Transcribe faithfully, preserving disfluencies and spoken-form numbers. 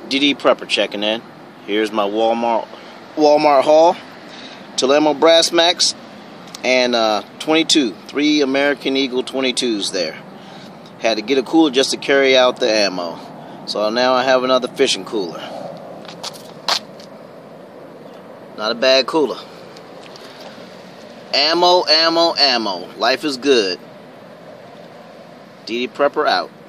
D D Prepper checking in. Here's my Walmart Walmart haul. Telemo BrassMaxx and uh, twenty-two, three American Eagle twenty-twos there. Had to get a cooler just to carry out the ammo. So now I have another fishing cooler. Not a bad cooler. Ammo, ammo, ammo. Life is good. D D Prepper out.